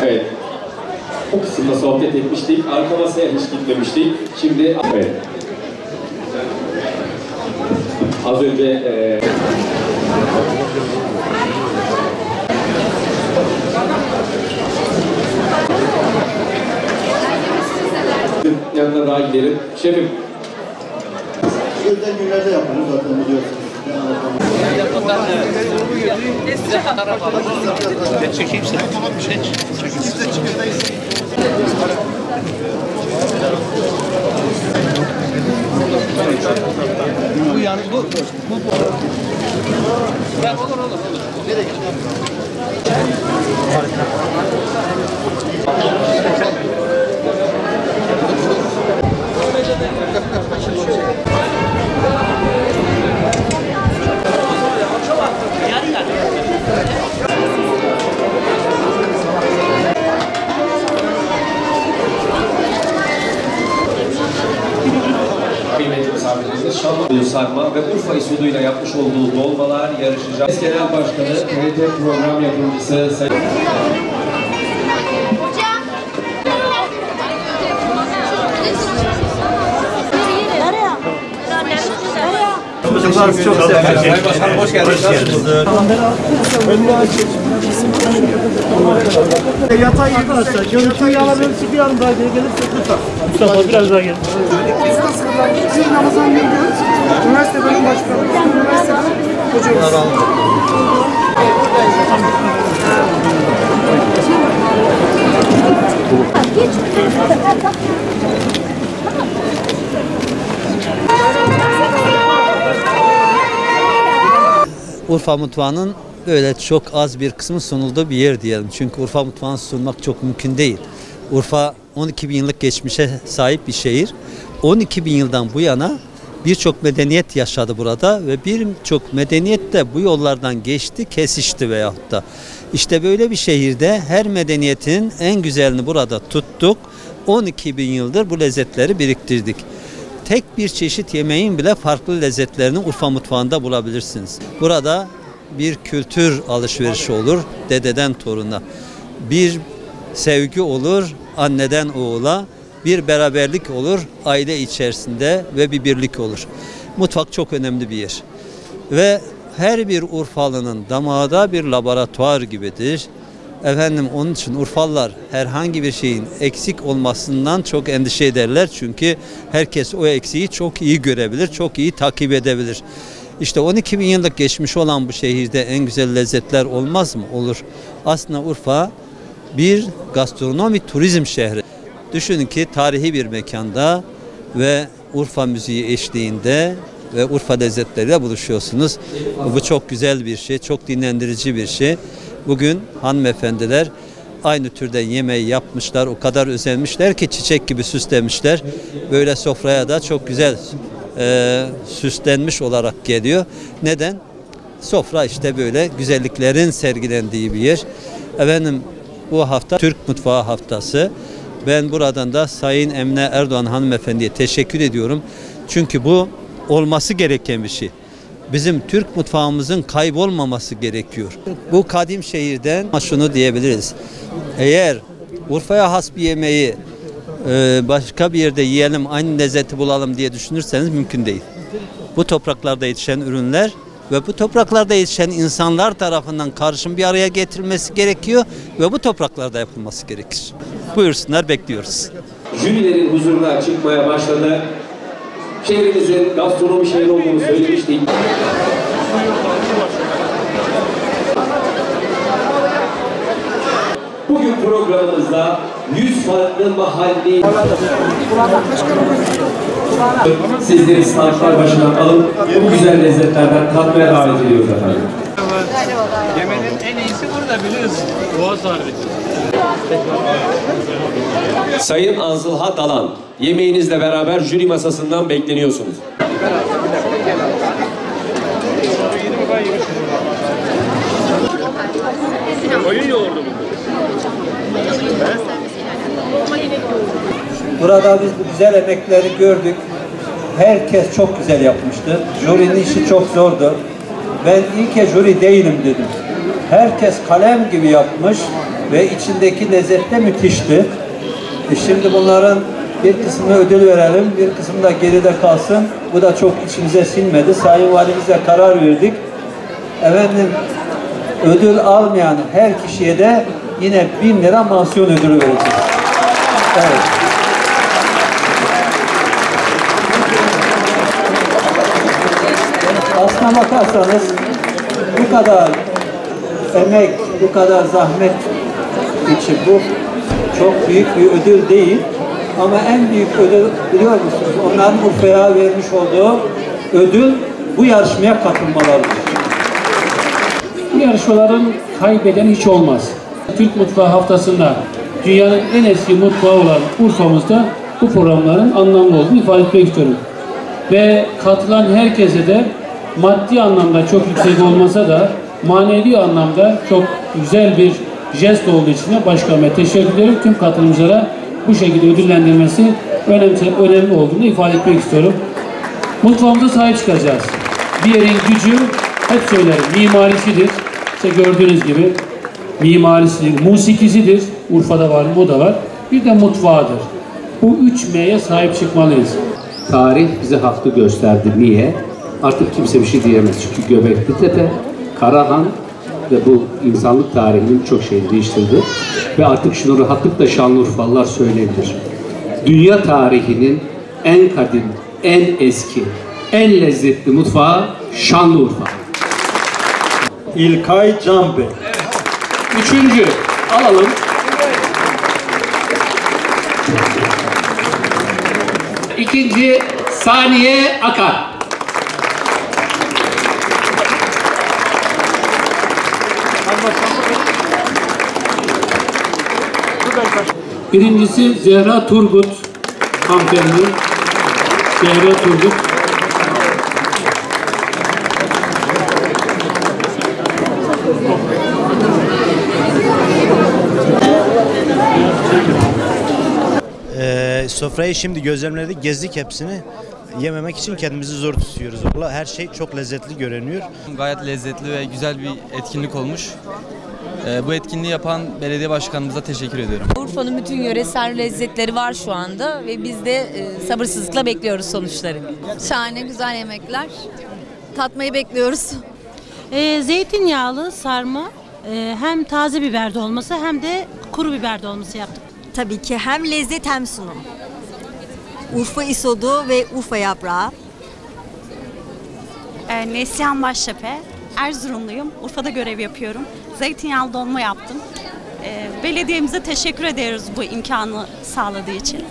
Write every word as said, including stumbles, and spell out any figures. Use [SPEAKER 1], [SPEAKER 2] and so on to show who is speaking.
[SPEAKER 1] Evet. Bu kısımda sohbet etmiştik. Arka masaya hiç gitmemiştik. Şimdi evet. Az önce e... yanına daha gidelim. Şefim.
[SPEAKER 2] Özel günlerde yapıyoruz zaten biliyorsunuz.
[SPEAKER 3] Çekeyim seni. Çek. Bu yani bu bu ya olur olur olur. Nereye gidiyorsun?
[SPEAKER 1] Kıymetli misafirlerimiz Şanlıurfa sarma ve Urfa usulüyle yapmış olduğu dolmalar yarışacak. Genel Başkanı, T R T program yapımcısı Sayın...
[SPEAKER 3] Çocuklar çok sever. Başkanım hoş geldiniz.
[SPEAKER 4] Yatay arkadaşlar. Görüntüyü alabilirsiniz bir an daha geri gelirse lütfen. Mustafa biraz daha gel. Biz Ramazan Güngör, üniversite bölüm başkanı, üniversiteden hocamız.
[SPEAKER 5] Urfa mutfağının böyle çok az bir kısmı sunulduğu bir yer diyelim. Çünkü Urfa mutfağını sunmak çok mümkün değil. Urfa on iki bin yıllık geçmişe sahip bir şehir. on iki bin yıldan bu yana birçok medeniyet yaşadı burada ve birçok medeniyet de bu yollardan geçti, kesişti veyahut da. İşte böyle bir şehirde her medeniyetin en güzelini burada tuttuk. on iki bin yıldır bu lezzetleri biriktirdik. Tek bir çeşit yemeğin bile farklı lezzetlerini Urfa mutfağında bulabilirsiniz. Burada bir kültür alışverişi olur, dededen toruna. Bir sevgi olur, anneden oğula. Bir beraberlik olur, aile içerisinde ve bir birlik olur. Mutfak çok önemli bir yer. Ve her bir Urfalı'nın damağı da bir laboratuvar gibidir. Efendim onun için Urfalılar herhangi bir şeyin eksik olmasından çok endişe ederler. Çünkü herkes o eksiği çok iyi görebilir, çok iyi takip edebilir. İşte on iki bin yıllık geçmiş olan bu şehirde en güzel lezzetler olmaz mı? Olur. Aslında Urfa bir gastronomi turizm şehri. Düşünün ki tarihi bir mekanda ve Urfa müziği eşliğinde ve Urfa lezzetleriyle buluşuyorsunuz. Bu çok güzel bir şey, çok dinlendirici bir şey. Bugün hanımefendiler aynı türden yemeği yapmışlar, o kadar özenmişler ki çiçek gibi süslemişler. Böyle sofraya da çok güzel e, süslenmiş olarak geliyor. Neden? Sofra işte böyle güzelliklerin sergilendiği bir yer. Efendim bu hafta Türk Mutfağı Haftası. Ben buradan da Sayın Emine Erdoğan hanımefendiye teşekkür ediyorum. Çünkü bu olması gereken bir şey. Bizim Türk mutfağımızın kaybolmaması gerekiyor. Bu kadim şehirden şunu diyebiliriz. Eğer Urfa'ya has bir yemeği başka bir yerde yiyelim, aynı lezzeti bulalım diye düşünürseniz mümkün değil. Bu topraklarda yetişen ürünler ve bu topraklarda yetişen insanlar tarafından karışım bir araya getirilmesi gerekiyor ve bu topraklarda yapılması gerekir. Buyursunlar, bekliyoruz.
[SPEAKER 1] Jürilerin huzuruna çıkmaya başladı. Şehrimizin gastronomi şehri olduğunu söylemiştik. Bugün programımızda yüz farklı mahalli sizleri standlar başına alıp bu güzel lezzetlerden tatmaya davet ediyoruz efendim.
[SPEAKER 3] Yemenin en iyisi burada biliyorsun. Boğaz harbi.
[SPEAKER 1] Sayın Anzılha Dalan, yemeğinizle beraber jüri masasından bekleniyorsunuz.
[SPEAKER 3] Koyun yoğurdu mu?
[SPEAKER 5] Burada biz bu güzel emekleri gördük. Herkes çok güzel yapmıştı. Jürinin işi çok zordu. Ben iyi ki jüri değilim dedim. Herkes kalem gibi yapmış. ve içindeki lezzet de müthişti. E şimdi bunların bir kısmını ödül verelim, bir kısmı da geride kalsın. Bu da çok içimize sinmedi. Sayın Valimizle karar verdik. Efendim, ödül almayan her kişiye de yine bin lira mansiyon ödülü vereceğiz. Evet. Aslına bakarsanız bu kadar emek, bu kadar zahmet için bu çok büyük bir ödül değil. Ama en büyük ödül biliyor musunuz? Onların Urfa'ya vermiş olduğu ödül bu yarışmaya katılmalarıdır.
[SPEAKER 3] Bu yarışmaların kaybeden hiç olmaz. Türk Mutfağı Haftası'nda dünyanın en eski mutfağı olan Urfa'mızda bu programların anlamlı olduğunu ifade etmek istiyorum. Ve katılan herkese de maddi anlamda çok yüksek olmasa da manevi anlamda çok güzel bir jest olduğu için de başkanıma teşekkür ederim. Tüm katılımcılara bu şekilde ödüllendirmesi önemli, önemli olduğunu ifade etmek istiyorum. Mutfağımıza sahip çıkacağız. Bir yerin gücü, hep söylerim, mimarisidir. İşte gördüğünüz gibi mimarisidir, musikisidir. Urfa'da var, bu da var. Bir de mutfağıdır. Bu üç M'ye sahip çıkmalıyız.
[SPEAKER 6] Tarih bize hakkı gösterdi. Niye? Artık kimse bir şey diyemez. Çünkü Göbekli Tepe, Karahan ve bu insanlık tarihinin çok şeyini değiştirdi. Ve artık şunu rahatlıkla Şanlıurfalılar söyleyebilir. Dünya tarihinin en kadim, en eski, en lezzetli mutfağı Şanlıurfa.
[SPEAKER 2] İlkay Can Bey.
[SPEAKER 3] Üçüncü, alalım.
[SPEAKER 6] İkinci, Saniye Akar.
[SPEAKER 3] Birincisi Zehra Turgut hanımefendi. Zehra Turgut.
[SPEAKER 7] Ee, sofrayı şimdi gözlemledik, gezdik hepsini. Yememek için kendimizi zor tutuyoruz. Vallahi her şey çok lezzetli görünüyor.
[SPEAKER 8] Gayet lezzetli ve güzel bir etkinlik olmuş. Ee, bu etkinliği yapan belediye başkanımıza teşekkür ediyorum.
[SPEAKER 9] Urfa'nın bütün yöresel lezzetleri var şu anda ve biz de e, sabırsızlıkla bekliyoruz sonuçları.
[SPEAKER 10] Şahane güzel yemekler. Tatmayı bekliyoruz.
[SPEAKER 11] E, zeytinyağlı sarma, e, hem taze biber dolması hem de kuru biber dolması yaptık.
[SPEAKER 12] Tabii ki hem lezzet hem sunum. Urfa isodu ve Urfa yaprağı.
[SPEAKER 13] E, Neslihan Baştepe, Erzurumluyum. Urfa'da görev yapıyorum. Zeytinyağlı dolma yaptım. E, belediyemize teşekkür ederiz bu imkanı sağladığı için.